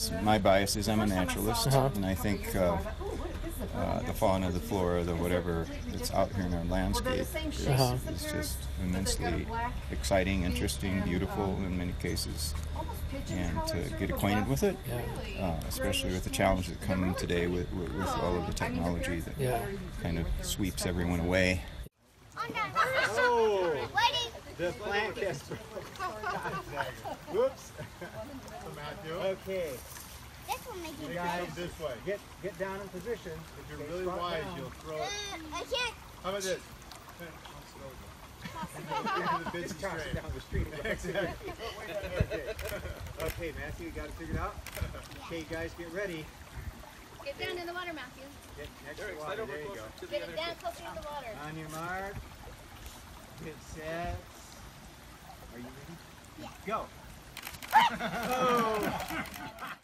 My bias is I'm a naturalist, and I think the fauna, the flora, the whatever that's out here in our landscape is just immensely exciting, interesting, beautiful in many cases. And to get acquainted with it, especially with the challenges that come today with all of the technology that kind of sweeps everyone away. Oh, the plant gets. Whoops. Matthew. Okay. This will make you Guys, This way. get down in position. If you're really wise, you'll throw it. I can't. How about this? Just toss it down the street. Exactly. Okay, Matthew, you got it figured out? Okay, guys, get ready. Get down in the water, Matthew. Get next to the water. There you go. Get it down closer to the water. On your mark. Get set. Are you ready? Yeah. Go. Oh!